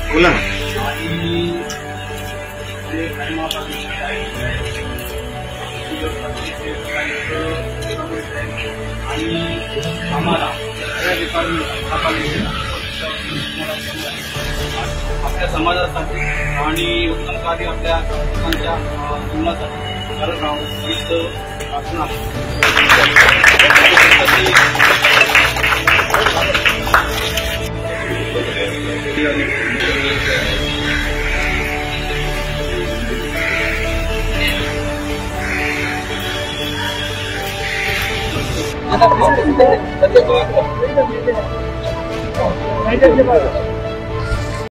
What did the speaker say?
बोला ना. आम्हाला आपल्या समाजासाठी आणि उत्तम कार्य आपल्या लोकांच्या जीवनासाठी करत राहून हीच प्रार्थना आता